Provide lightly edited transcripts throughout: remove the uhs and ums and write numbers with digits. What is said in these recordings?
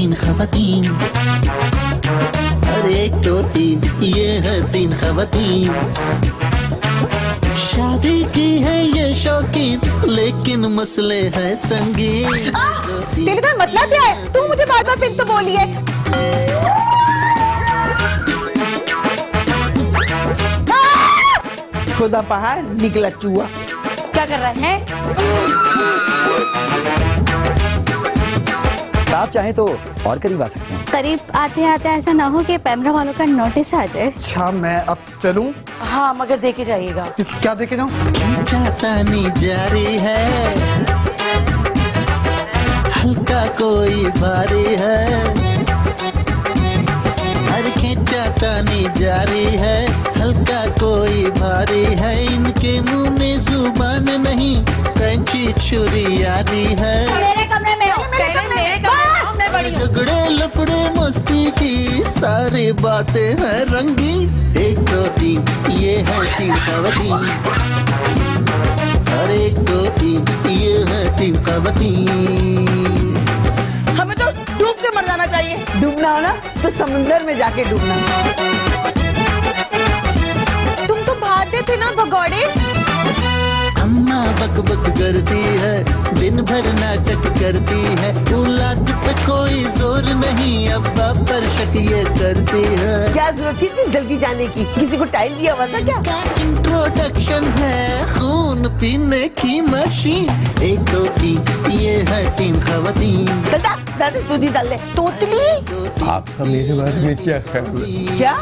तीन खवातीन, अरे 1 2 3 ये है 3 खवातीन। शादी की है ये शौकीन, लेकिन मसले है संगीन। तेरे का मतलब क्या है? तू मुझे बार बार पिन तो बोली है। खुदा पहाड़ निकला चूहा। क्या कर रहे हैं? आप चाहें तो और करीब आ सकते हैं। करीब आते आते ऐसा ना हो कि कैमरा वालों का नोटिस आ जाए। अच्छा मैं अब चलूं? हाँ मगर देखे जाइएगा। क्या देखे जाऊं? खींचातानी जारी है, हल्का कोई भारी है। हर खींचातानी जारी है, हल्का कोई भारी है। इनके मुंह में जुबान नहीं, कैंची छुरी यारी है। मेरे कमरे में हो। झगड़े लफड़े मस्ती की सारी बातें हैं रंगीन। 1 2 3 ये है 3 खवातीन, अरे 1 2 3 ये है 3 खवातीन। हमें तो डूब के मर जाना चाहिए। डूबना हो ना तो समुंदर में जाके डूबना। तुम तो भागते थे ना भगौड़े। अम्मा बक बक करती है, दिन भर नाटक करती है। औलाद पे कोई जोर नहीं, अब्बा पर शक ये करती है। क्या जरूरत थी इतनी जल्दी जाने की? किसी को टाइम दिया हुआ था क्या? का इंट्रोडक्शन है खून पीने की मशीन। 1 2 3 ये है 3 खवातीन। दादा दादा दूधी डाल ले। तोतली आपका मेरे बारे में क्या ख्याल है? क्या?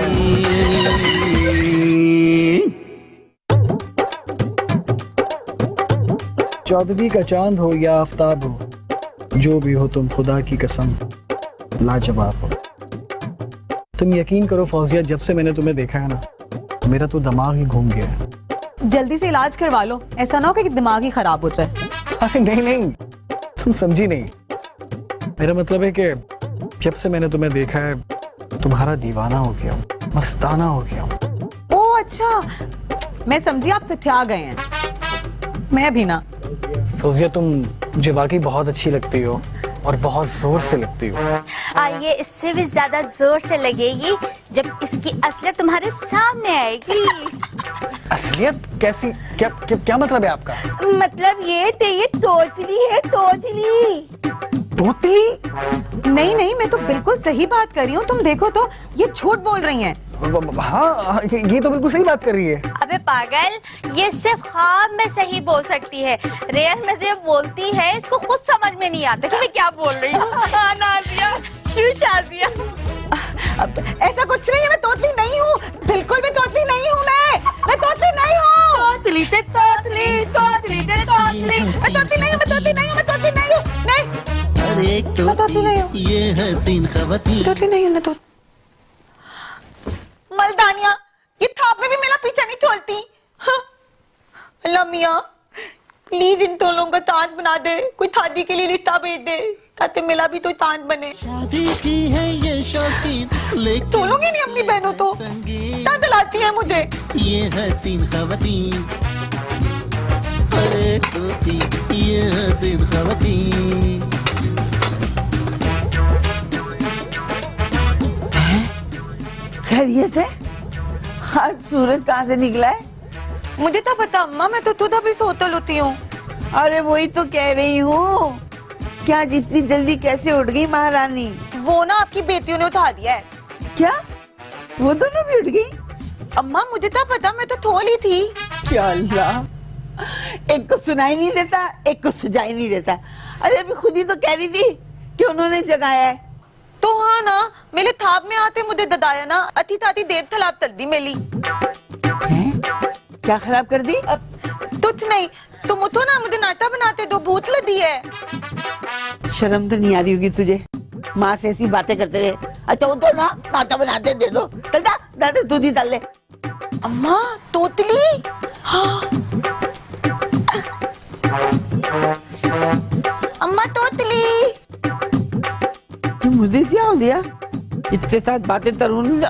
चौदहवीं का चांद हो या आफ्ताब हो, जो भी हो तुम खुदा की कसम लाजवाब हो। तुम यकीन करो फौजिया, जब से मैंने तुम्हें देखा है ना, मेरा तो दिमाग ही घूम गया है। जल्दी से इलाज करवा लो, ऐसा ना हो कि दिमाग ही खराब हो जाए। अरे नहीं नहीं, तुम समझी नहीं। मेरा मतलब है कि जब से मैंने तुम्हें देखा है, तुम्हारा दीवाना हो गया हूँ, मस्ताना हो गया हूँ। ओह अच्छा, मैं समझी आप सठिया गए हैं। मैं भी ना। फौजिया तुम मुझे वाकई बहुत अच्छी लगती हो और बहुत जोर से लगती हो। और ये इससे भी ज्यादा जोर से लगेगी जब इसकी असलियत तुम्हारे सामने आएगी। असलियत कैसी? क्या मतलब है आपका? मतलब ये तोतली है, तोतली। तोतली? नहीं नहीं, मैं तो बिल्कुल सही बात कर रही हूँ। तुम देखो तो ये झूठ बोल रही हैं। हाँ ये तो बिल्कुल सही बात कर रही है। अबे पागल, ये सिर्फ ख्वाब में सही बोल सकती है, रियल में जब बोलती है इसको खुद समझ में नहीं आता कि मैं क्या बोल रही हूँ। नाज़िया, शाज़िया। ऐसा कुछ नहीं है, मैं तोतली नहीं हूँ, बिल्कुल भी तोतली नहीं हूँ। मैं तोतली नहीं हूँ। तोतली ते तोतली, तोतली ते तोतली। मैं तोतली नहीं हूँ, मैं तोतली नहीं हूँ, मैं तोतली नहीं हूँ। नहीं, अरे 1 2 3 ये है 3 खवातीन। तोतली नहीं हूँ। तो मलदानिया, ये थाप में भी मेरा पीछा नहीं छोड़ती। हाँ। अल्लाह मियाँ, प्लीज इन तोलों का ताज बना दे, कोई शादी के लिए रिश्ता भेज दे ताकि मेरा भी तो ताज बने। शादी की है ये शौकीन, लेकिन तोलोगी नहीं अपनी बहनों तो क्या दिलाती है मुझे। ये है 3 खवातीन, अरे 1 2 3 ये है 3 खवातीन। खैरियत है? आज सूरज कहाँ से निकला है? मुझे तो पता अम्मा, मैं तो खुद अभी सोतल होती हूँ। अरे वही तो कह रही हूँ, क्या जितनी जल्दी कैसे उठ गई महारानी? वो ना आपकी बेटियों ने उठा दिया है। क्या वो दोनों भी उठ गई? अम्मा मुझे तो पता, मैं तो थोली थी। क्या अल्लाह, एक को सुनाई नहीं देता, एक को सुझाई नहीं देता। अरे अभी खुद ही तो कह रही थी कि उन्होंने जगाया है। तो हाँ ना, मेरे थाप में आते मुझे ददाया ना, अति ताती देर खराब कर दी मेरी। क्या खराब कर दी? कुछ नहीं, तुम उठो ना, मुझे नाश्ता बनाते दो, भूख लगी है। शर्म तो नहीं आ रही होगी तुझे, माँ से ऐसी बातें करते रहे। अच्छा उठो ना, नाश्ता बनाते दे दो। चलता दादा दूध ही डाल ले। अम्मा तोतली। हाँ। अम्मा तोतली। मुझे क्या हो गया? इतने साथ बातें तरुण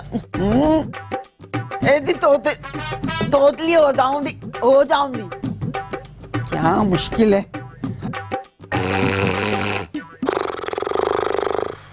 तोतली हो जाऊंगी। क्या मुश्किल है।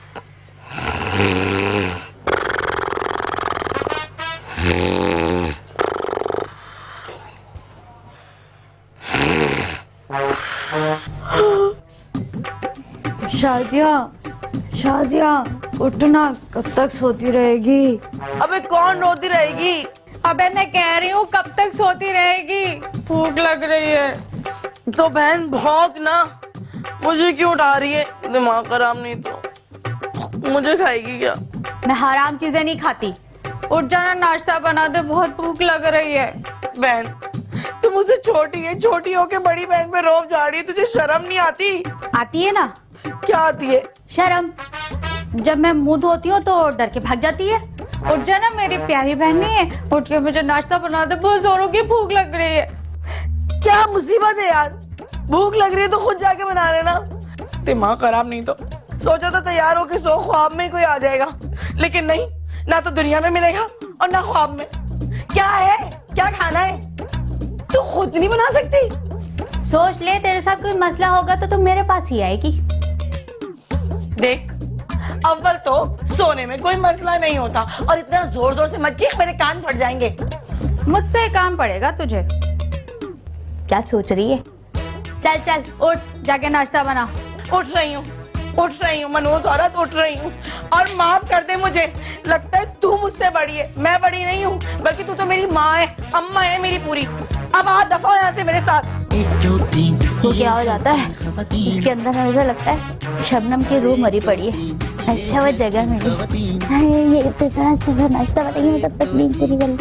शाजिया, शाजिया उठना, कब तक सोती रहेगी? अबे कौन रोती रहेगी? अबे मैं कह रही हूँ कब तक सोती रहेगी? भूख लग रही है। तो बहन भौंक ना, मुझे क्यों उठा रही है? दिमाग खराब नहीं तो मुझे खाएगी क्या? मैं हराम चीजें नहीं खाती। उठ जाना, नाश्ता बना दे, बहुत भूख लग रही है। बहन तू मुझसे छोटी है, छोटी होके बड़ी बहन पे रोब जा रही है, तुझे शर्म नहीं आती? आती है ना। क्या आती है? शर्म। जब मैं मुंह धोती हूँ तो डर के भाग जाती है। उठ जाना, मेरी प्यारी बहन नहीं है, उठ के मुझे नाश्ता बना दे, बहुत जोरों की भूख लग रही है। क्या मुसीबत है यार, भूख लग रही है तो खुद जाके बना लेना। दिमाग खराब नहीं तो। सोचा था तैयार हो के सो, ख्वाब में कोई आ जाएगा, लेकिन नहीं, ना तो दुनिया में मिलेगा और ना ख्वाब में। क्या है, क्या खाना है? तू खुद नहीं बना सकती? सोच ले, तेरे साथ कोई मसला होगा तो तुम मेरे पास ही आएगी। देख, अव्वल तो सोने में कोई मसला नहीं होता, और इतना जोर जोर से मत चीख, मेरे कान फट जाएंगे। मुझसे काम पड़ेगा तुझे। क्या सोच रही है? चल चल उठ, जाके नाश्ता बना। उठ रही हूँ मनोज औरत, उठ रही हूँ। और माफ कर दे मुझे, लगता है तू मुझसे बड़ी है, मैं बड़ी नहीं हूँ, बल्कि तू तो मेरी माँ है, अम्मा है मेरी पूरी। अब आ दफा यहाँ से मेरे साथ। तो क्या हो जाता है इसके अंदर? मुझे लगता है शबनम की रूह मरी पड़ी है। अच्छा वो जगह में ये इतना सुबह नाश्ता बताएंगे, तब तक नींद पूरी कर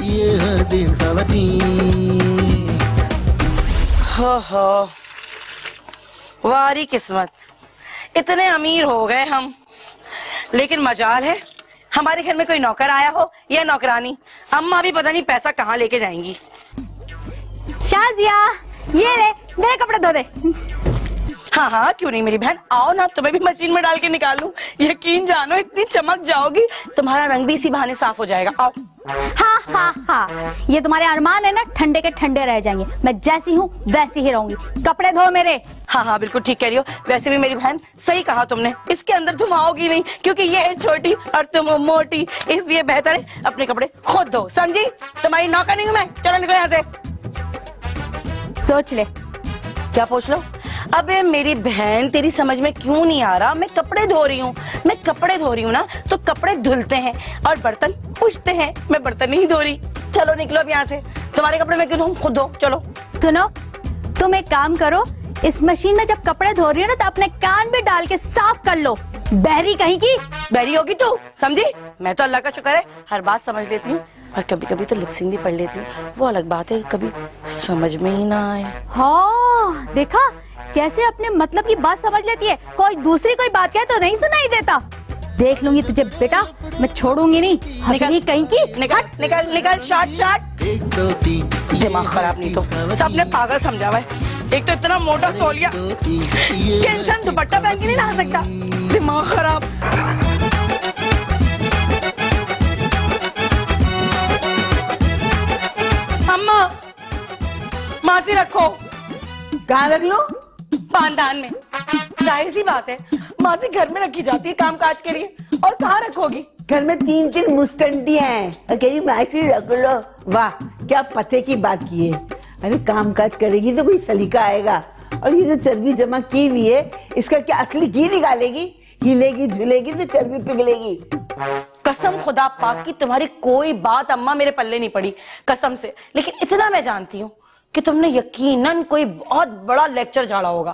हो वारी किस्मत, इतने अमीर हो गए हम, लेकिन मजाल है हमारे घर में कोई नौकर आया हो या नौकरानी। अम्मा भी पता नहीं पैसा कहाँ लेके जाएंगी। शाजिया, ये ले, मेरे कपड़े धो दे। हाँ हाँ, क्यों नहीं मेरी बहन, आओ ना, तुम्हें भी मशीन में डाल के निकालूं। यकीन जानो इतनी चमक जाओगी, तुम्हारा रंग भी इसी बहाने साफ हो जाएगा। आओ। हाँ हाँ हाँ, ये तुम्हारे अरमान है ना, ठंडे के ठंडे रह जाएंगे। मैं जैसी हूँ वैसी ही रहूंगी। कपड़े धो मेरे। हाँ हाँ बिल्कुल ठीक कह रही हो। वैसे भी मेरी बहन सही कहा तुमने, इसके अंदर तुम आओगी नहीं, क्योंकि ये है छोटी और तुम मोटी, इसलिए बेहतर है अपने कपड़े खुद धो। समझी? तुम्हारी नौकर नहीं हूँ मैं। चलो निकलो यहाँ से। सोच ले। क्या पूछ लो? अबे मेरी बहन, तेरी समझ में क्यों नहीं आ रहा? मैं कपड़े धो रही हूँ, मैं कपड़े धो रही हूँ ना, तो कपड़े धुलते हैं और बर्तन पूछते हैं, मैं बर्तन नहीं धो रही। चलो निकलो अब यहाँ से, तुम्हारे कपड़े मैं क्यों धोऊं, खुद धो। चलो। सुनो, तुम एक काम करो, इस मशीन में जब कपड़े धो रही हो ना, तो अपने कान भी डाल के साफ कर लो। बहरी कहीं की। बहरी होगी तू, समझी? मैं तो अल्लाह का शुक्र है हर बात समझ लेती हूँ, और कभी कभी तो लिपसिंग भी पढ़ लेती हूँ, वो अलग बात है, कभी समझ में ही ना आए। हाँ देखा कैसे अपने मतलब की बात समझ लेती है, कोई दूसरी कोई बात कहे तो नहीं सुनाई देता। देख लूंगी तुझे बेटा, मैं छोड़ूंगी नहीं। निकल कहीं की। निकल निकल निकल, शॉट शॉट। दिमाग खराब नहीं तो, सबने पागल समझा हुआ है। एक तो इतना मोटा तौलिया कि इंसान दुपट्टा पहन के नहीं नहा सकता। दिमाग खराब। अम्मा, मासी रखो। कहाँ रख लो? पानदान में। जाहिर सी बात है, मासी घर में रखी जाती है काम काज के लिए, और कहाँ रखोगी? घर में 3 मुस्टंडी हैं, अकेली मासी रख लो। वाह, क्या पते की बात की है। अरे काम काज करेगी तो कोई सलीका आएगा, और ये जो चर्बी जमा की हुई है, इसका क्या असली घी निकालेगी? हिलेगी झूलेगी तो चर्बी पिघलेगी। कसम खुदा पाक की, तुम्हारी कोई बात अम्मा मेरे पल्ले नहीं पड़ी, कसम से। लेकिन इतना मैं जानती हूँ कि तुमने यकीनन कोई बहुत बड़ा लेक्चर झाड़ा होगा।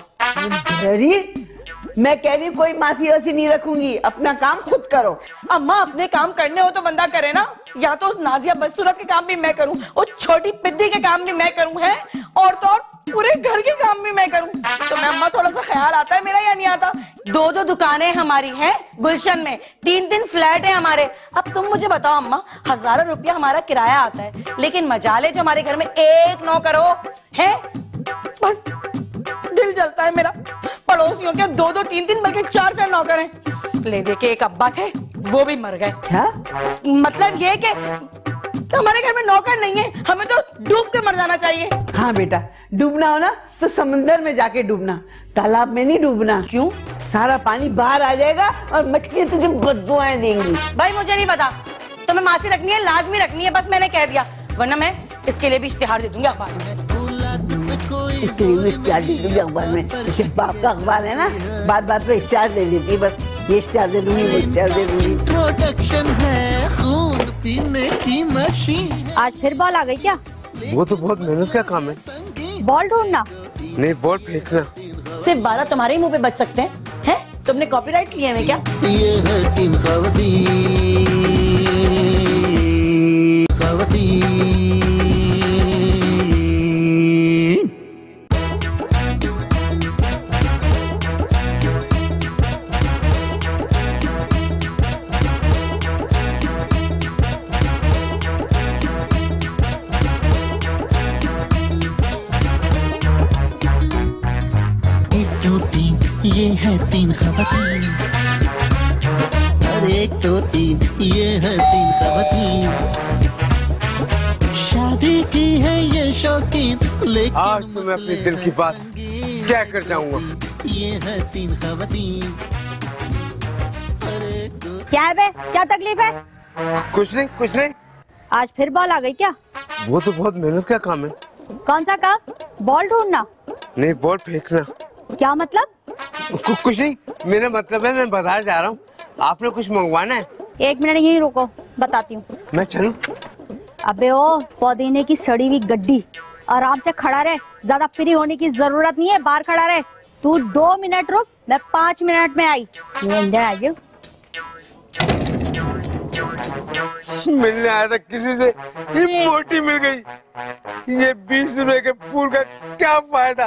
मैं कह रही हूँ कोई मासी वासी नहीं रखूंगी, अपना काम खुद करो। अम्मा अपने काम करने हो तो बंदा करे ना, या तो उस नाजिया बदसूरत के काम भी मैं करूं, उस छोटी पिद्दी के काम भी मैं करूं, है, और तो और पूरे घर के काम भी मैं करूं। तो मैं अम्मा थोड़ा सा ख्याल आता है मेरा या नहीं आता? 2 दुकानें हमारी हैं गुलशन में, 3 फ्लैट है हमारे। अब तुम मुझे बताओ अम्मा, हजारों रुपया हमारा किराया आता है, लेकिन मजाले जो हमारे घर में एक नौकर हो है, बस दिल जलता है मेरा। पड़ोसियों के 2 3 बल्कि 4 नौकर हैं। ले दे के एक अब्बा थे, वो भी मर गए। क्या मतलब ये कि हमारे घर में नौकर नहीं है, हमें तो डूब के मर जाना चाहिए। हाँ बेटा, डूबना हो ना तो समंदर में जाके डूबना, तालाब में नहीं डूबना। क्यों? सारा पानी बाहर आ जाएगा और मछलियां तुझे बददुआएं देंगी। भाई मुझे नहीं पता, तुम्हें मासी रखनी है, लाजमी रखनी है, बस मैंने कह दिया, वरना मैं इसके लिए भी इश्तिहार दे दूंगी अखबार में। इसके लिए इश्तेहार दे दूंगी अखबार में। जैसे बाप का अखबार है ना, बात बात पे इश्तेहार दे देती है, बस ये इश्तेहार दे दूंगी, वो इश्तेहार दे दूंगी। प्रोडक्शन है खून पीने की मशीन। आज फिर बॉल आ गई क्या? वो तो बहुत मेहनत का काम है। बॉल ढूंढना नहीं, बॉल फेंकना। सिर्फ 12 तुम्हारे ही मुंह पे बच सकते हैं? तुमने कॉपीराइट लिए हैं क्या? ये है 3 खवातीन। ये है 3 खवातीन। अरे 1 2 3 ये है 3 खवातीन। शादी की है ये शौकीन, लेकिन आज तो मैं अपने दिल की बात क्या कर जाऊंगा। ये है 3 खवातीन। क्या है बे, क्या तकलीफ है? कुछ नहीं। आज फिर बॉल आ गई क्या? वो तो बहुत मेहनत का काम है। कौन सा काम? बॉल ढूंढना? नहीं, बॉल फेंकना। क्या मतलब? कुछ नहीं, मेरा मतलब है मैं बाजार जा रहा हूँ, आपने कुछ मंगवाना है? 1 मिनट यहीं रुको, बताती हूँ। मैं चलूं? अबे ओ पुदीने की सड़ी हुई गड्डी, आराम से खड़ा रहे, ज्यादा फ्री होने की जरूरत नहीं है, बाहर खड़ा रहे। तू 2 मिनट रुक, मैं 5 मिनट में आई। अंदर आ जाओ। मिलने आया था किसी से, ये मोटी मिल गई। ये 20 रुपए के फूल का क्या फायदा।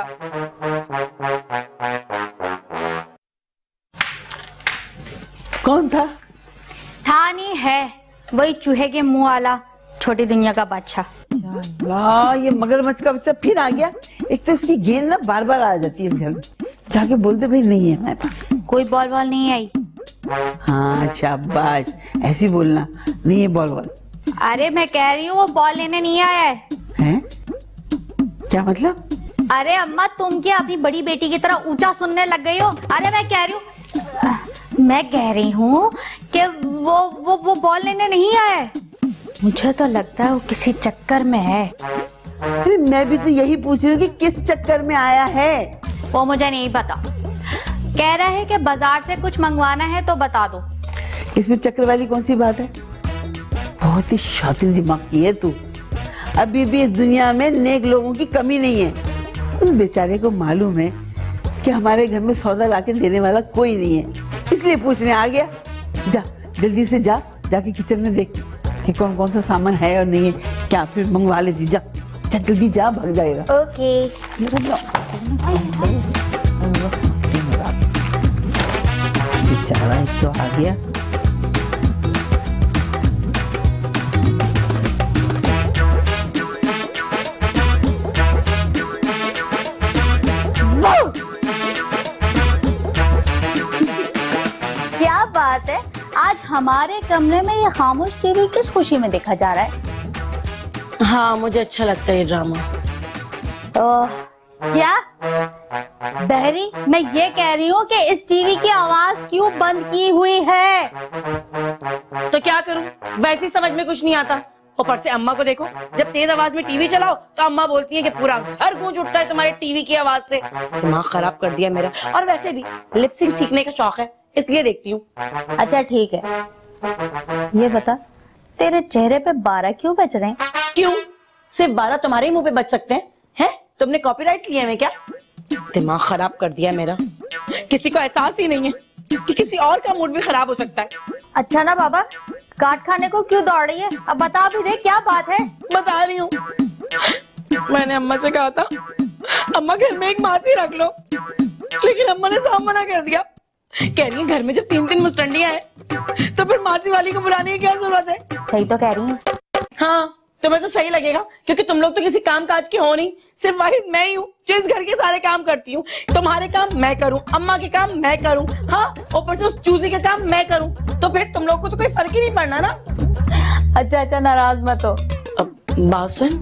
कौन था? था नहीं है, वही चूहे के मुंह वाला छोटी दुनिया का बादशाह। वाह, ये मगरमच्छ का बच्चा फिर आ गया। एक तो इसकी गेंद ना बार बार आ जाती है घर में, जाके बोलते भाई नहीं है हमारे पास। कोई बॉल नहीं आई? हाँ शाबाश, ऐसी बोलना, नहीं है बॉल। अरे मैं कह रही हूँ वो बॉल लेने नहीं आया है। क्या मतलब? अरे अम्मा, तुम क्या अपनी बड़ी बेटी की तरह ऊंचा सुनने लग गई हो? अरे मैं कह रही हूँ कि वो बॉल लेने नहीं आया है। मुझे तो लगता है वो किसी चक्कर में है। अरे मैं भी तो यही पूछ रही हूँ कि किस चक्कर में आया है। वो मुझे नहीं पता, कह रहा है कि बाजार से कुछ मंगवाना है तो बता दो। इसमें चक्कर वाली कौन सी बात है? बहुत ही शातिर दिमाग की है तू। अभी भी इस दुनिया में नेक लोगों की कमी नहीं है। उस बेचारे को मालूम है कि हमारे घर में सौदा लाके देने वाला कोई नहीं है, इसलिए पूछने आ गया। जा जल्दी से जाके किचन में देख कि कौन कौन सा सामान है और नहीं है, क्या फिर मंगवा लेती। जा जल्दी जा, भाग जाएगा। ओके। बेचारा एक तो आ गया। क्या बात है, आज हमारे कमरे में ये खामोश टीवी किस खुशी में देखा जा रहा है? हाँ, मुझे अच्छा लगता है ये ड्रामा। क्या बहरी, मैं ये कह रही हूँ कि इस टीवी की आवाज क्यों बंद की हुई है? तो क्या करूं, वैसे ही समझ में कुछ नहीं आता। ऊपर से अम्मा को देखो, जब तेज आवाज में टीवी चलाओ तो अम्मा बोलती है कि पूरा घर गूंज उठता है तुम्हारे टीवी की आवाज से। दिमाग खराब कर दिया मेरा। और वैसे भी लिप सिंक सीखने का शौक है, इसलिए देखती हूँ। अच्छा ठीक है, ये बता तेरे चेहरे पे 12 क्यों बज रहे हैं? क्यों, सिर्फ 12 तुम्हारे ही मुंह पे बच सकते हैं? तुमने कॉपीराइट लिए हैं क्या? दिमाग खराब कर दिया मेरा। किसी को एहसास ही नहीं है कि किसी और का मूड भी खराब हो सकता है। अच्छा ना बाबा, काट खाने को क्यों दौड़ रही है? अब बता भी दे, क्या बात है? बता रही हूँ, मैंने अम्मा से कहा था अम्मा घर में एक मासी रख लो, लेकिन अम्मा ने साफ मना कर दिया। कह रही है घर में जब 3-3 मुस्टंडियां हैं तो फिर मासी वाली को बुलाने की क्या जरूरत है? सही तो कह रही है। हाँ, तुम्हें तो सही लगेगा क्योंकि तुम लोग तो किसी काम काज के हो नहीं, सिर्फ वाहिद मैं ही हूँ जो इस घर के सारे काम करती हूँ। तुम्हारे काम मैं करूँ, अम्मा के काम मैं करूँ, हाँ ऊपर से उस चूजी के काम मैं करूँ, तो फिर तुम लोग को तो कोई फर्क ही नहीं पड़ना ना। अच्छा नाराज मत हो। अब बात सुन,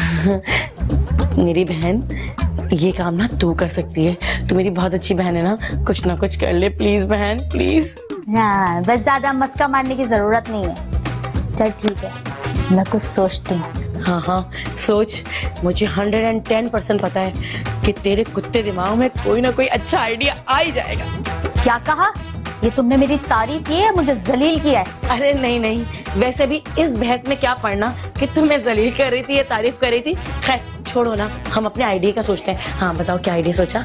मेरी बहन ये काम ना तू कर सकती है, तू मेरी बहुत अच्छी बहन है ना, कुछ ना कुछ कर ले प्लीज बहन, प्लीज। हाँ, बस ज्यादा मस्का मारने की जरूरत नहीं है। चल ठीक है, मैं कुछ सोचती हूँ। हाँ हाँ सोच, मुझे 110% पता है कि तेरे कुत्ते दिमाग में कोई ना कोई अच्छा आइडिया आ ही जाएगा। क्या कहा? ये तुमने मेरी तारीफ की है, मुझे जलील किया है? अरे नहीं नहीं, वैसे भी इस बहस में क्या पढ़ना कि तुम्हें जलील कर रही थी या तारीफ कर रही थी। खैर छोड़ो ना, हम अपने आइडिया का सोचते हैं। हाँ बताओ क्या आइडिया सोचा?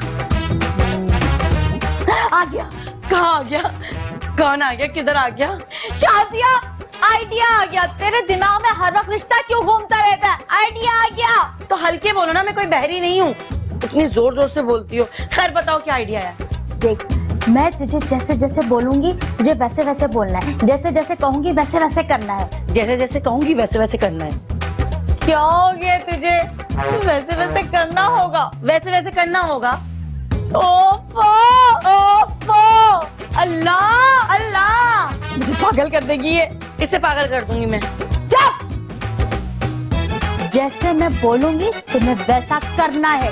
आ गया। कहाँ आ गया? कौन आ गया? किधर आ गया? शाजिया, आइडिया आ गया। तेरे दिमाग में हर वक्त रिश्ता क्यों घूमता रहता है? आइडिया आ गया। तो हल्के बोलो ना, मैं कोई बहरी नहीं हूँ, इतनी जोर जोर से बोलती हो। खैर बताओ क्या आइडिया है? देख, मैं तुझे जैसे जैसे बोलूंगी तुझे वैसे वैसे बोलना है, जैसे जैसे कहूंगी वैसे वैसे करना है। जैसे जैसे कहूंगी वैसे वैसे करना है। क्या हो गया तुझे? वैसे वैसे करना होगा। वैसे वैसे करना होगा। ओफो ओफो, अल्लाह अल्लाह, मुझे पागल कर देगी ये। इसे पागल कर दूंगी मैं। चुप! जैसे मैं बोलूंगी तुम्हें वैसा करना है।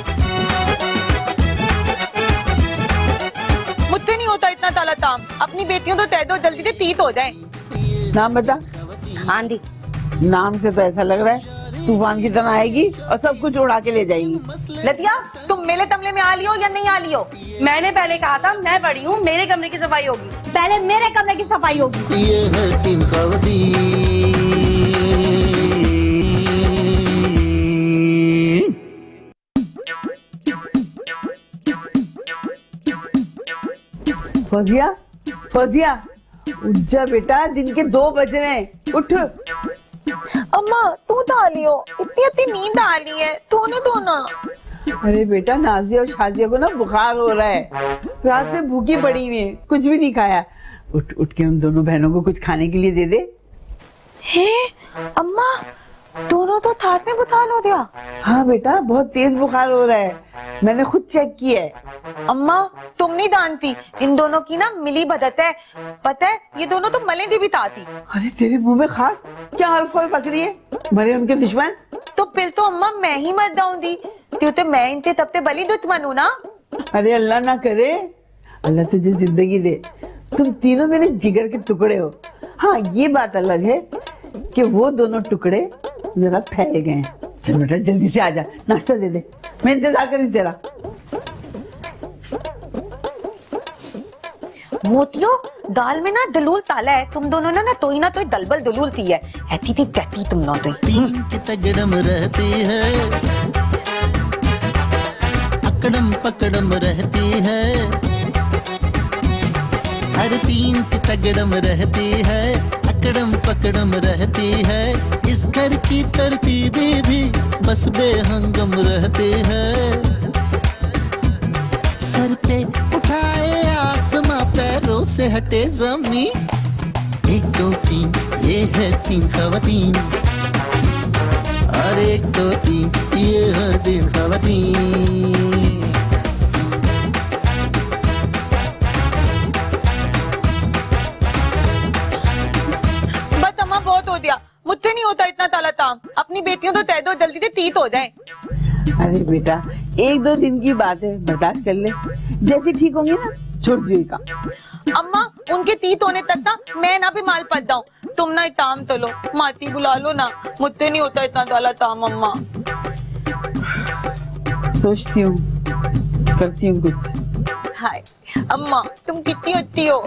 मुझसे नहीं होता इतना ताला ताम। अपनी बेटियों तो तय दो, जल्दी से तीत हो जाए। नाम बता। आंधी। नाम से तो ऐसा लग रहा है तूफान की तरह आएगी और सब कुछ उड़ा के ले जाएगी। लतिया, तुम मेले तमले में आ लियो या नहीं आ लियो? मैंने पहले कहा था मैं बड़ी हूँ, मेरे कमरे की सफाई होगी। पहले मेरे कमरे की सफाई होगी। ये है तीन ख़वातीन। फौजिया, फौजिया, उठ जा बेटा, दिन के 2 बज रहे हैं, उठ। अम्मा तू तो आ लियो, इतनी इतनी नींद आ रही है, तूने तो ना। अरे बेटा, नाजिया और शाजिया को ना बुखार हो रहा है, रात से भूखी पड़ी हुई है, कुछ भी नहीं खाया। उठ उठ के उन दोनों बहनों को कुछ खाने के लिए दे दे। हे अम्मा, दोनों तो थाट में बुखार हो गया। हाँ बेटा, बहुत तेज बुखार हो रहा है, मैंने खुद चेक किया है। अम्मा तुम नहीं जानती, इन दोनों की ना मिली भगत है। पता है ये दोनों तो मले भी बिताती। अरे तेरे मुंह में खाक, क्या हल्फल पक रही है? मरे उनके दुश्मन। तो फिर तो अम्मा मैं ही मत जाऊंगी, तो मैं इनसे तब ते बली दुश्मन हूँ ना। अरे अल्लाह ना करे, अल्लाह तुझे जिंदगी दे। तुम तीनों मेरे जिगर के टुकड़े हो। हाँ ये बात अलग है कि वो दोनों टुकड़े जरा फैल गए हैं। चल बेटा जल्दी से आजा, नाश्ता दे दे, मैं इंतजार करी तेरा। मोतियो, दाल में ना दलूल ताला है, तुम दोनों ने ना तो ही ना तो दलबल दलूल थी है। ऐसी थी कहती तुम ना तो। तीन की तगड़म रहती है, अकड़म पकड़म रहती है। हर तीन की तगड़म रहती है, अकड़म पकड़म रहती है। इस घर की तरतीबें भी बस बेहंगम रहती है। सर पे उठाए आसमां, पैरों से हटे जमीन। 1 2 3 ये है तीन ख़वातीन। और 1 2 3 ये है तीन ख़वातीन। बस अम्मा बहुत हो गया, मुझसे नहीं होता इतना ताला ताम। अपनी बेटियों तो तय दो, जल्दी से तीत हो जाए। अरे बेटा 1-2 दिन की बात है, बर्दाश्त कर ले, जैसे ठीक होंगी ना छोड़ दियो का। अम्मा उनके तीत होने तक ना मैं ना भी माल पड़ जाऊं, तुम ना ताम तो लो, माती बुला लो ना, मुझसे नहीं होता इतना ताला ताम। अम्मा सोचती हूँ, करती हूँ कुछ। हाय अम्मा तुम कितनी अच्छी हो।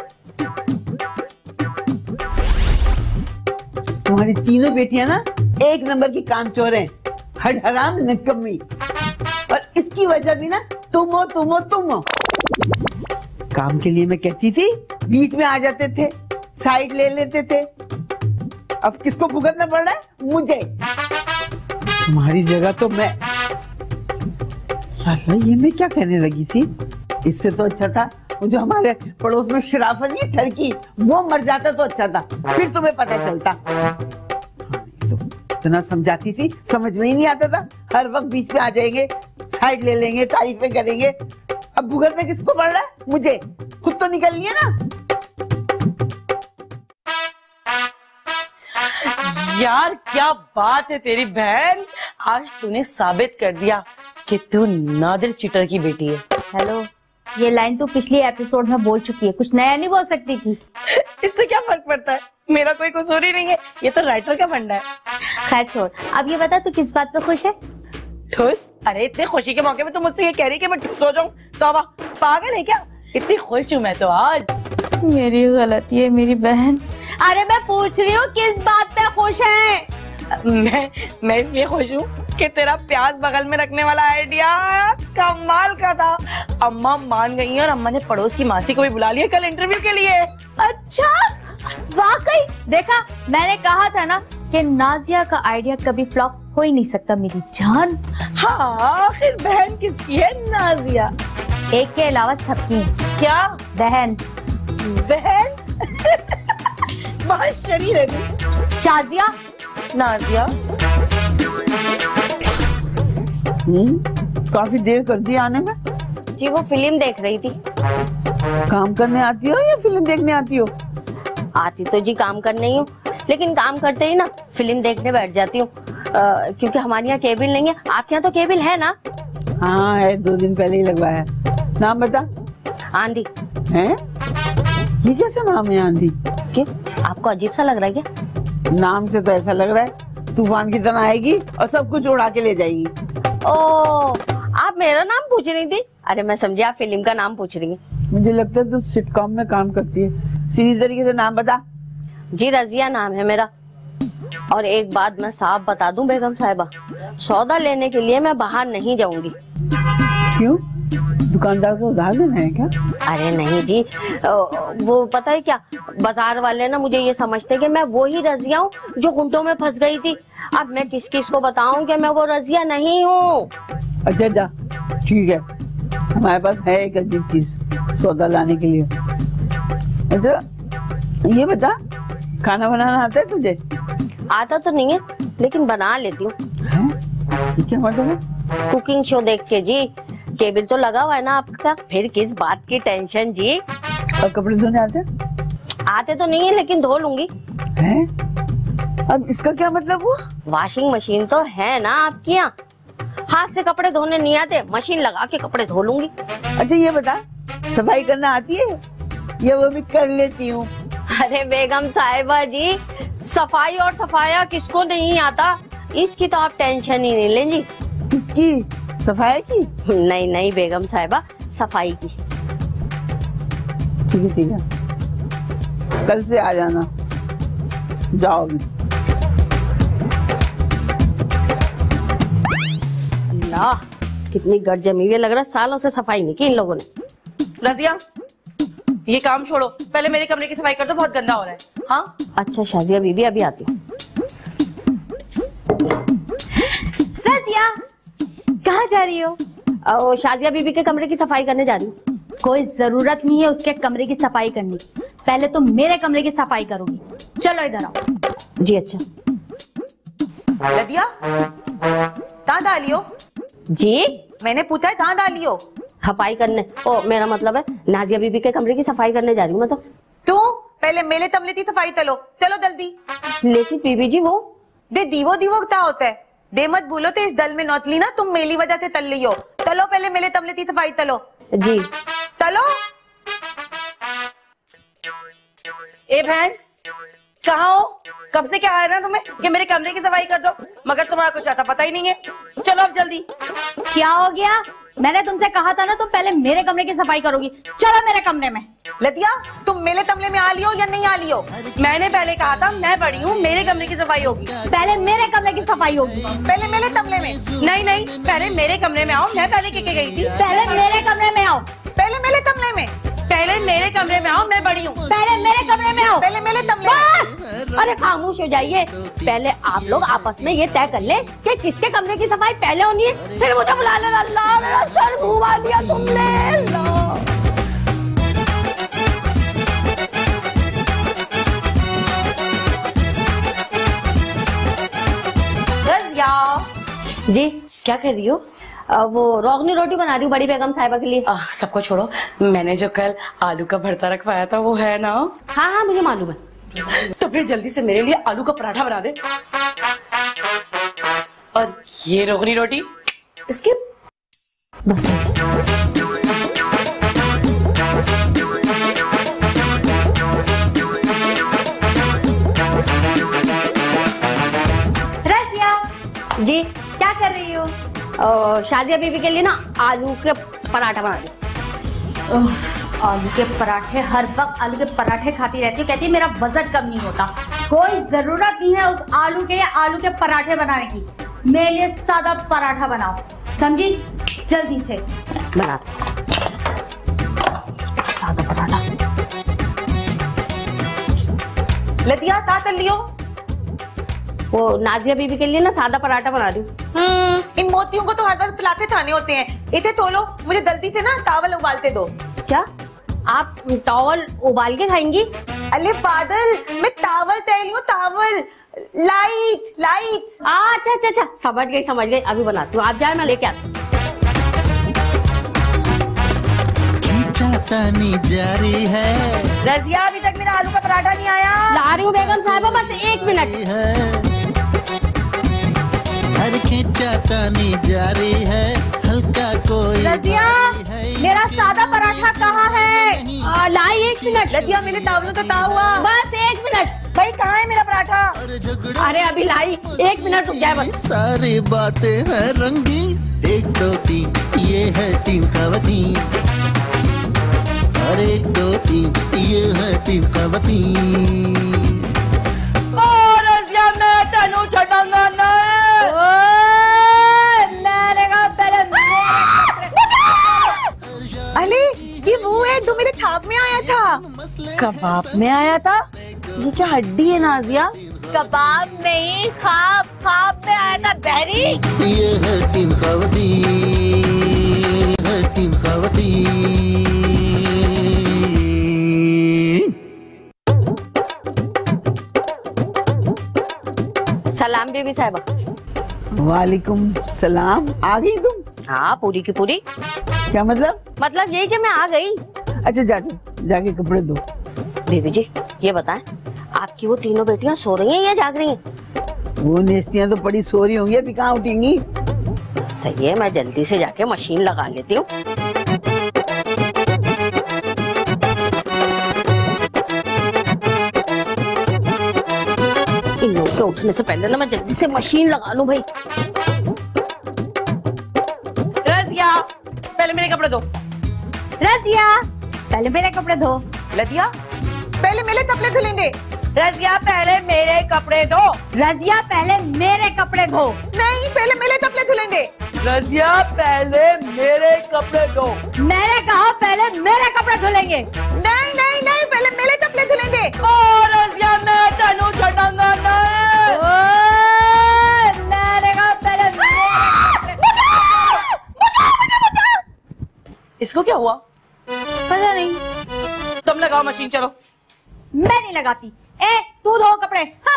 तुम्हारी तीनों बेटियां ना 1 नंबर की कामचोर हैं, हड हराम निकम्मी, और इसकी वजह भी ना तुम हो। काम के लिए मैं कहती थी, बीच में आ जाते थे, साइड ले लेते थे। अब किसको भुगतना पड़ रहा है? मुझे। तुम्हारी जगह तो मैं। साला ये मैं क्या कहने लगी थी? इससे तो अच्छा था वो जो हमारे पड़ोस में शराफत नहीं ठरकी, वो मर जाता तो अच्छा था, फिर तुम्हें पता चलता। तो इतना समझाती थी, समझ में ही नहीं आता था, हर वक्त बीच में आ जाएंगे, साइड ले लेंगे, तारीफें करेंगे। अब भुगतना किसको पड़ रहा है? मुझे। खुद तो निकल लिया ना। यार क्या बात है तेरी बहन, आज तूने साबित कर दिया कि तू नादिर चीटर की बेटी है। हेलो, ये लाइन तू पिछली एपिसोड में बोल चुकी है, कुछ नया नहीं बोल सकती थी। इससे क्या फर्क पड़ता है, मेरा कोई कसूर ही नहीं है, ये तो राइटर का फंडा है। खैर छोड़, अब ये बता तू किस बात पे खुश है? ठुस? अरे इतने खुशी के मौके पे तुम मुझसे ये कह रही कि मैं ठुस हो जाऊं? तौबा, पागल है क्या? इतनी खुश हूँ मैं तो आज। मेरी गलती है मेरी बहन। अरे मैं पूछ रही हूँ किस बात पे खुश है? मैं इसलिए खुश हूँ कि तेरा प्याज बगल में रखने वाला आइडिया कमाल का था। अम्मा मान गई और अम्मा ने पड़ोस की मासी को भी बुला लिया कल इंटरव्यू के लिए। अच्छा, वाकई? देखा, मैंने कहा था ना कि नाजिया का आइडिया कभी फ्लॉप हो ही नहीं सकता मेरी जान। हाँ, आखिर बहन किसकी है? नाजिया। एक के अलावा सबकी। क्या बहन? बहन? बहुत शरीर है तू। शाजिया? नाजिया? काफी देर कर दी आने में। जी वो फिल्म देख रही थी। काम करने आती हो या फिल्म देखने आती हो? आती तो जी काम करने ही हूँ, लेकिन काम करते ही ना फिल्म देखने बैठ जाती हूँ, क्योंकि हमारे यहाँ केबल नहीं है। आपके यहाँ तो केबल है ना? हाँ है, 2 दिन पहले ही लगवाया। नाम बता। आंधी। है? ये कैसा नाम है आंधी? क्यों, आपको अजीब सा लग रहा है क्या? नाम से तो ऐसा लग रहा है तूफान की तरह आएगी और सब कुछ उड़ा के ले जाएगी। ओ, आप मेरा नाम पूछ रही थी? अरे मैं समझी आप फिल्म का नाम पूछ रही हैं। मुझे लगता है तू सिटकॉम में काम करती है। सीधी तरीके से नाम बता। जी रजिया नाम है मेरा। और एक बात मैं साफ बता दूं बेगम साहिबा, सौदा लेने के लिए मैं बाहर नहीं जाऊंगी। क्यों? दुकानदार को उधार देना है क्या? अरे नहीं जी, वो पता है क्या, बाजार वाले ना मुझे ये समझते कि मैं वो ही रजिया हूँ जो गुंडों में फंस गई थी। अब मैं किस किस को बताऊं कि मैं वो रजिया नहीं हूँ। अच्छा जा, ठीक है, हमारे पास है एक अजीब चीज सौदा लाने के लिए। अच्छा ये बता, खाना बनाना आता है तुझे? आता तो नहीं है, लेकिन बना लेती हूँ। क्या मतलब है? कुकिंग शो देख के जी। केबल तो लगा हुआ है ना आपका, फिर किस बात की टेंशन जी। और कपड़े धोने आते? आते तो नहीं है, लेकिन धो लूंगी। हैं? अब इसका क्या मतलब हुआ? वॉशिंग मशीन तो है ना आपके यहाँ, हाथ से कपड़े धोने नहीं आते, मशीन लगा के कपड़े धो लूंगी। अच्छा ये बता, सफाई करना आती है या वो भी कर लेती हूँ? अरे बेगम साहिबा जी, सफाई और सफाया किसको नहीं आता, इसकी तो आप टेंशन ही नहीं लें जी। किसकी? सफाई की? नहीं नहीं बेगम साहिबा, सफाई की। ठीक है, कल से आ जाना। जाओ भी। अल्लाह, कितनी गट जमी हुई, लग रहा है सालों से सफाई नहीं की इन लोगों ने। रजिया, ये काम छोड़ो, पहले मेरे कमरे की सफाई कर दो, बहुत गंदा हो रहा है। हाँ अच्छा शाजिया बीबी, अभी आती हूँ। रजिया, कहाँ जा रही हो? ओ, शाजिया बीबी के कमरे की सफाई करने जा रही हूँ। कोई जरूरत नहीं है उसके कमरे की सफाई करने की, पहले तो मेरे कमरे की सफाई करोगी। चलो इधर आओ। जी अच्छा। लदिया, कहाँ डालियो? जी मैंने पूछा है कहाँ डालियो? सफाई करने। ओ मेरा मतलब है नाजिया बीबी के कमरे की सफाई करने जा रही हूँ मैं तो। तू पहले मेले तमले की सफाई तलो, चलो जल्दी। लेकिन बीबी जी वो दे दीवो क्या होता है? दे मत भूलो तो इस दल में नौतली ना तुम मेली वजह से तल लियो। तलो पहले मेले तमले की सफाई तलो। जी तलो। ए बहन, कहाँ हो? कब से क्या आ रहा है तुम्हें कि मेरे कमरे की सफाई कर दो, मगर तुम्हारा कुछ आता पता ही नहीं है। चलो अब जल्दी। क्या हो गया? मैंने तुमसे कहा था ना तुम पहले मेरे कमरे की सफाई करोगी। चलो मेरे कमरे में। लतिया, तुम मेले तमले में आ लियो या नहीं आ लियो? मैंने पहले कहा था मैं बड़ी हूँ, मेरे कमरे की सफाई होगी। पहले मेरे कमरे की सफाई होगी। पहले मेले तमले में? नहीं नहीं, पहले मेरे कमरे में आओ, मैं पहले के गई थी। पहले मेरे कमरे में आओ। पहले मेले तमले में? पहले मेरे कमरे में आओ, मैं बड़ी हूँ। पहले मेरे कमरे में आओ। पहले मेले तमले में। अरे खामोश हो जाइए, पहले आप लोग आपस में ये तय कर ले कि किसके कमरे की सफाई पहले होनी है, फिर मुझे बुला लेना। अल्लाह, मेरा सर घुमा दिया तुमने। जी क्या कर रही हो? वो रोगनी रोटी बना रही हूँ बड़ी बेगम साहिबा के लिए। सबको छोड़ो, मैंने जो कल आलू का भरता रखवाया था वो है ना? हाँ हाँ मुझे मालूम है। तो फिर जल्दी से मेरे लिए आलू का पराठा बना दे। और ये रोगनी रोटी इसके बस। जी क्या कर रही हो? शादिया बीबी के लिए ना आलू के पराठा बना रही। आलू के पराठे, हर वक्त आलू के पराठे खाती रहती हो, कहती है मेरा वजन कम नहीं होता। कोई जरूरत नहीं है उस आलू के आलू के पराठे बनाने की। मेरे लिए सादा पराठा बनाओ, समझी? जल्दी से बना सादा पराठा। लतिया क्या कर लियो? वो नाजिया बीबी के लिए ना सादा पराठा बना रही हूँ। इन मोतियों को तो हर वक्त पिलाते थाने होते हैं। इथे तोलो, मुझे जल्दी से ना टावल उबालते दो। क्या आप टॉवल उबाल के खाएंगी? अरे पागल, मैं टावल तय रही हूँ, टावल। Light light. अच्छा, समझ गई, अभी बनाती हूँ। आप जाए, मैं लेके आती हूँ। खींचातानी जारी है। रजिया अभी तक मेरा आलू का पराठा नहीं आया। ला रही हूँ बेगम साहिबा, बस 1 मिनट। हर खींचातानी जारी है, हल्का कोई रजिया, मेरा सादा पराठा कहाँ है? लाई 1 मिनट। रजिया मेरे टावलों का क्या हुआ? बस 1 मिनट। भाई कहाँ है मेरा पराठा? अरे अभी लाई, 1 मिनट रुक जाए बस। सारी बातें हैं रंगीन, 1 2 3 ये है 3 खवातीन। अरे 1 2 3 ये है 3 खवातीन। रजिया मैं तेनू छड़ांगा ना। अरे ये वो है जो मेरे ख्वाब में आया था। कबाब में आया था? ये क्या हड्डी है नाजिया? कबाब नहीं, ख्वाब में आया था बहरी। ये है 3 खवातीन, है 3 खवातीन। सलाम बीबी साहिबा। वालेकुम सलाम। आ गई तुम? हाँ, पूरी की पूरी। क्या मतलब यही कि मैं आ गई। अच्छा जाके कपड़े धो। बीबी जी ये बताएं, आपकी वो तीनों बेटियां सो रही हैं या जाग रही हैं? वो नेस्तियां तो बड़ी सो रही होंगी, अभी कहाँ उठेंगी? सही है, मैं जल्दी से जाके मशीन लगा लेती हूँ। इन लोगों के उठने से पहले ना मैं जल्दी से मशीन लगा लूं भाई। रजिया पहले मेरे कपड़े धो। रजिया पहले मेरे कपड़े धो। लतिया पहले मेरे कपड़े धुलेंगे। रजिया पहले मेरे कपड़े धो। रजिया पहले मेरे कपड़े धो। नहीं, पहले मेरे कपड़े धुलेंगे। रजिया पहले मेरे कपड़े धो। मैंने कहा पहले मेरे कपड़े धुलेंगे। नहीं नहीं नहीं, पहले मेरे कपड़े धुलेंगे। रजिया मैं तेनू छड़ांगा ना। मैंने कहा पहले इसको क्या हुआ? पता नहीं। तुम लगाओ मशीन, चलो। मैं नहीं लगाती। ए तू धो कपड़े। हाँ।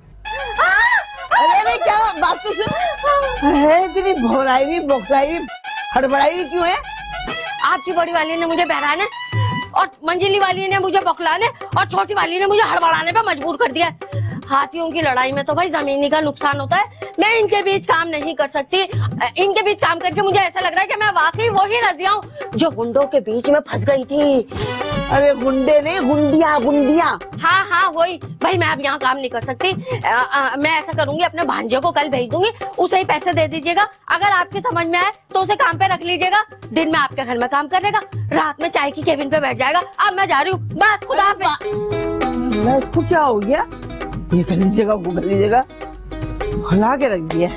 अरे क्या बात तो सुन। है इतनी भौराई हुई, बौखलाई हुई, हड़बड़ाई हुई क्यों है? आपकी बड़ी वाली ने मुझे बहराने और मंजिली वाली ने मुझे बौखलाने और छोटी वाली ने मुझे हड़बड़ाने पे मजबूर कर दिया। हाथियों की लड़ाई में तो भाई जमीनी का नुकसान होता है। मैं इनके बीच काम नहीं कर सकती। इनके बीच काम करके मुझे ऐसा लग रहा है कि मैं वाकई वही रजिया हूँ जो गुंडों के बीच में फंस गई थी। अरे गुंडे नहीं, गुंडिया। हाँ वही भाई। मैं अब यहाँ काम नहीं कर सकती। मैं ऐसा करूंगी, अपने भांजे को कल भेज दूंगी, उसे ही पैसे दे दीजिएगा। अगर आपके समझ में आए तो उसे काम पे रख लीजिएगा। दिन में आपके घर में काम करेगा, रात में चाय की केबिन पे बैठ जाएगा। अब मैं जा रही हूँ, बस खुदा हाफिज। इसको क्या हो गया? ये कर लीजिएगा, वो कर लीजिएगा, हिला के रख दिया।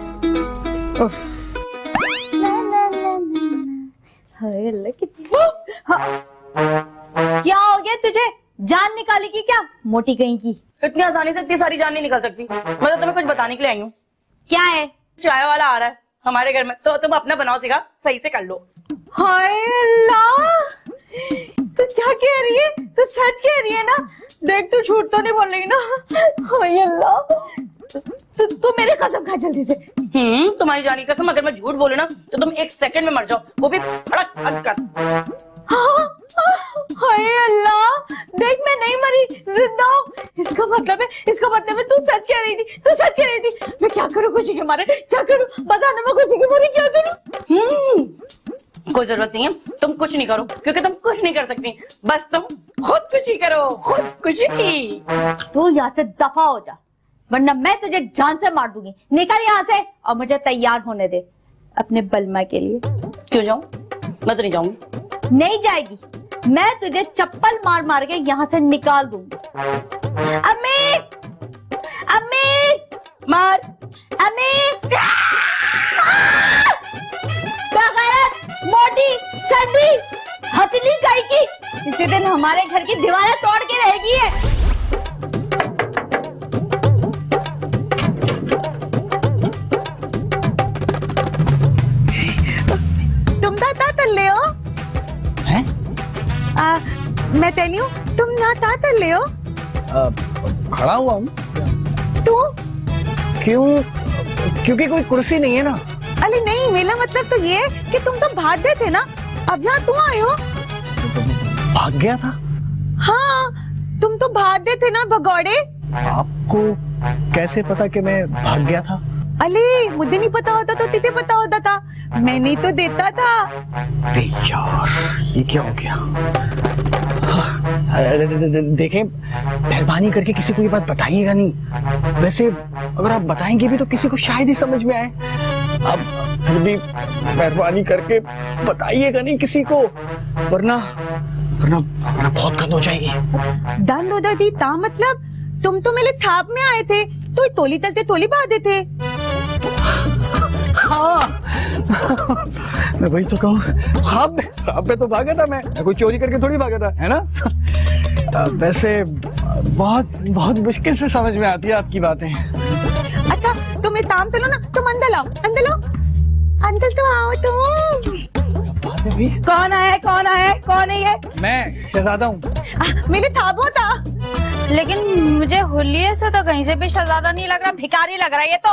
क्या हो गया तुझे? जान निकाली की क्या, मोटी कहीं की? इतनी आसानी से इतनी सारी जान नहीं निकल सकती। मैं तो तुम्हें कुछ बताने के लिए आई हूँ। क्या है? चाय वाला आ रहा है हमारे घर में, तो तुम अपना बनाओ सीखा, सही से कर लो। हाय अल्लाह, तू क्या कह रही है? तू सच कह रही है ना? देख तू झूठ तो नहीं बोल रही ना? हाय अल्लाह, तू मेरी कसम खा जल्दी से। तुम्हारी जान की कसम, अगर मैं झूठ बोलूं ना तो तुम 1 सेकंड में मर जाओ, वो भी फड़क फड़क कर। हाय अल्लाह, देख मैं नहीं मरी, जिंदा हूँ। इसका मतलब है तू सच कह रही थी। मैं क्या करूँ खुशी के मारे, क्या करूँ? बता ना, मैं खुशी के मारे क्या करूँ? कोई जरूरत नहीं है, तुम कुछ नहीं करो, क्योंकि तुम कुछ नहीं कर सकती। बस तुम खुद खुशी करो, खुद खुशी। तू यहाँ से दफा हो जा। वरना मैं तुझे जान से मार दूंगी। निकल यहाँ से और मुझे तैयार होने दे अपने बलमा के लिए। क्यों जाऊं? मैं तो नहीं जाऊंगी। नहीं जाएगी, मैं तुझे चप्पल मार मार के यहाँ से निकाल दूंगी। अम्मी, अम्मी, मार, अम्मी, बेगैरत, मोटी, सर्दी, हथली गाय की, इसी दिन हमारे घर की दीवारें तोड़ के रहेगी है। तुम ता तल्ले हो? हैं? मैं तेली हूँ, तुम ना ता तल्ले हो? खड़ा हुआ हूँ। तू? क्यों? क्योंकि कोई कुर्सी नहीं है ना। अरे नहीं, मेरा मतलब तो ये कि तुम तो भाग गए थे ना, अब यहाँ तुम आए हो। भाग गया था? हाँ, तुम तो भाग गए थे ना भगौड़े। आपको कैसे पता कि मैं भाग गया था? अरे मुझे नहीं पता होता तो तिथे पता होता था, मैंने तो देता था। अरे यार, ये क्या हो गया? देखें, मेहरबानी करके किसी को ये बात बताइएगा नहीं। वैसे अगर आप बताएंगे भी तो किसी को शायद ही समझ में आए। अब फिर भी मेहरबानी करके बताइएगा नहीं किसी को, वरना बहुत गंद हो जाएगी। दंद हो जाती ता मतलब? तुम तो मेरे थाप में आए थे तो तोली तलते तोली बांधे थे। हाँ, मैं वही तो कहूँ, ख्वाब में तो भागा था मैं कोई चोरी करके थोड़ी भागा था, है ना? वैसे बहुत मुश्किल से समझ में आती है आपकी बातें। अच्छा तुम एक काम चलो ना, तुम अंदर लाओ, अंदर तो आओ तुम। बातें भी? कौन आया है? कौन है ये? मैं शहजादा हूँ। मेरे थाबो था। लेकिन मुझे हुलिये से तो कहीं से भी शहजादा नहीं लग रहा, भिखारी लग रहा है ये तो।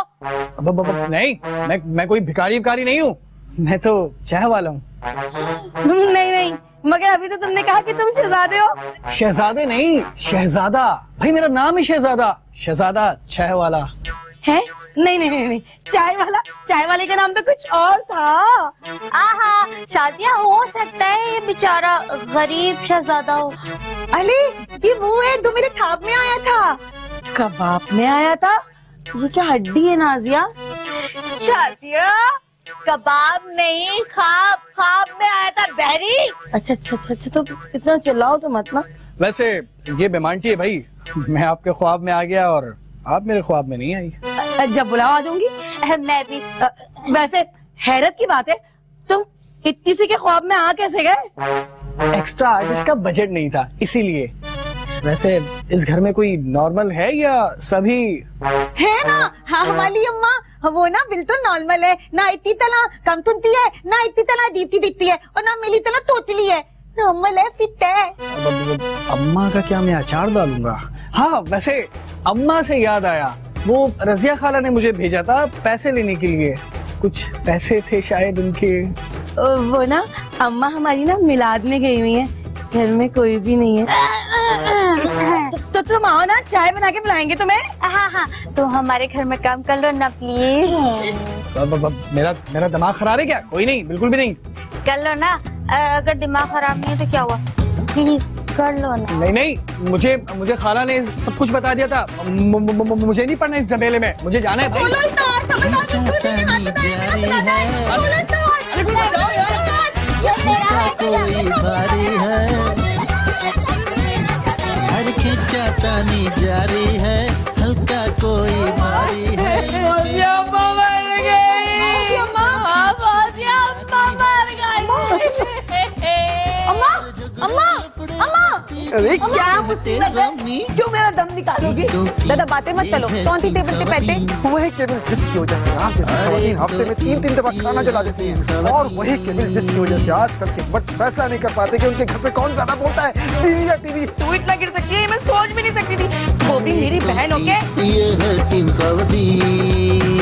नहीं, मैं कोई भिखारी नहीं हूँ, मैं तो चाय वाला हूँ। नहीं, मगर अभी तो तुमने कहा कि तुम शहजादे हो। शहजादे नहीं, शहजादा। भाई मेरा नाम है शहजादा चाय वाला है। नहीं, चाय वाले का नाम तो कुछ और था। आहा, शादिया हो सकता है ये बेचारा गरीब शहजादा हो। अरे ये वो है जो मेरे थाप में आया था। कबाब में आया था? ये क्या हड्डी है नाजिया? शादिया, कबाब नहीं, ख्वाब में आया था बहरी। अच्छा, तो इतना चिल्लाओ तो मत ना। वैसे ये बेमानती है भाई, मैं आपके ख्वाब में आ गया और आप मेरे ख्वाब में नहीं आई। जब बुलाओ आ जाऊंगी। मैं भी। वैसे हैरत की बात है, तुम इतनी सी के ख्वाब में आ कैसे गए? एक्स्ट्रा आर्टिस्ट का बजट नहीं था इसीलिए। वैसे इस घर में कोई नॉर्मल है या सभी? है ना, हाँ हमारी अम्मा वो ना बिल्कुल नॉर्मल है, ना इतनी तना कम सुनती है, ना इतनी तना दीप्ति दिखती है, और ना मेरी तना तोतली है, नॉर्मल है, फिट है। अम्मा का क्या मैं अचार डालूंगा? हाँ वैसे अम्मा से याद आया, वो रजिया खाला ने मुझे भेजा था पैसे लेने के लिए, कुछ पैसे थे शायद उनके। वो ना अम्मा हमारी ना मिलाद में गई हुई है, घर में कोई भी नहीं है। तो तुम आओ ना, चाय बना के पिलाएंगे तुम्हें। हाँ, तो हमारे घर में काम कर लो ना प्लीज। मेरा दिमाग खराब है क्या? कोई नहीं, बिल्कुल भी नहीं। कर लो ना, अगर दिमाग खराब नहीं है तो क्या हुआ, प्लीज कर लो ना। नहीं, मुझे खाला ने सब कुछ बता दिया था, मुझे नहीं पढ़ना इस झमेले में, मुझे जाना है भाई। कोई भारी है, हर खींचा तानी जारी है, हल्का कोई भारी है। अरे क्या क्यों मेरा दम निकालोगी? दादा बातें मत चलो, कौन सी टेबल पे बैठे? वही केबिल जिसकी वजह से आप जैसे खवातीन हफ्ते में 3 दफा खाना जला देती हैं, और वही केबिल जिसकी वजह से आजकल के बट फैसला नहीं कर पाते कि उनके घर पे कौन ज्यादा बोलता है, टीवी या टीवी। तू इतना गिर सकती है, मैं सोच भी नहीं सकती थी, वो भी मेरी बहन होके। ये है तीन खवातीन।